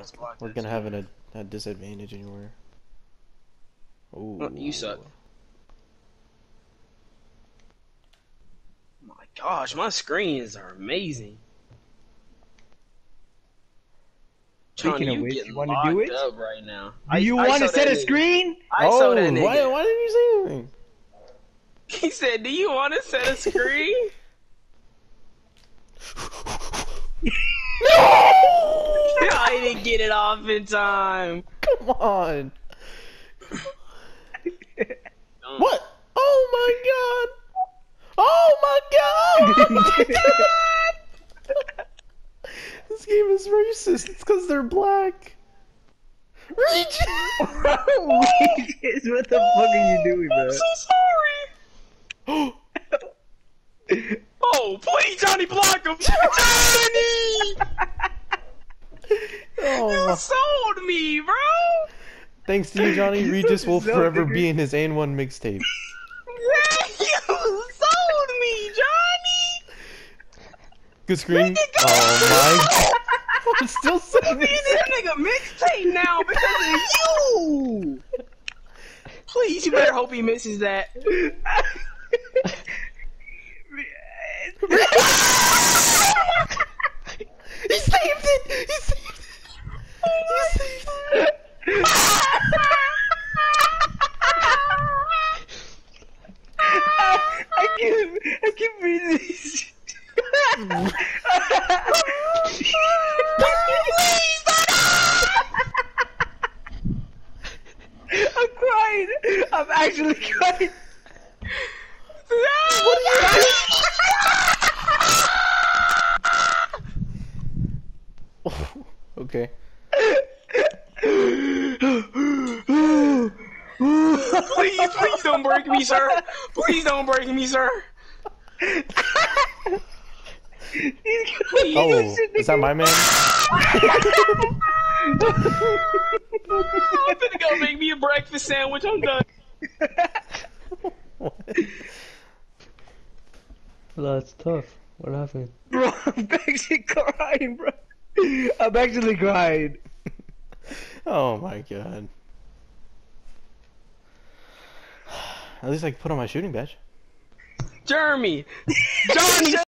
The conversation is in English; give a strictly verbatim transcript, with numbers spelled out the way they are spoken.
we're gonna have an, a, a disadvantage anywhere. Ooh. Oh, you suck. My gosh, my screens are amazing. Speaking Johnny, of you which, getting you want to locked do it? up right now. Do you want to set a screen? I oh, saw that nigga. why, why didn't you say anything? He said, "Do you want to set a screen?" No! I didn't get it off in time. Come on. What? Oh my god! Oh my god! Oh my god! This game is racist. It's because they're black. Regis! Regis, what the fuck are you doing, bro? I'm so sorry. Oh, please, Johnny, block him. Johnny! Oh, You sold me, bro. thanks to you, Johnny. Regis will forever be in his A N one mixtape. You sold me, Johnny. Good screen. Oh my god. I'm still saying Me and this nigga mixtape now because of you. Please, you better hope he misses that. He saved it! He saved it! He saved it! I can't, I can't breathe this. I'm crying. I'm actually crying. What are you Okay. Please, please don't break me, sir. Please don't break me, sir. Oh, is that my man? I'm finna go make me a breakfast sandwich. I'm done. Well, that's tough. What happened? Bro, I'm actually crying, bro. I'm actually crying. Oh my god. At least I can put on my shooting badge. Jeremy! Johnny!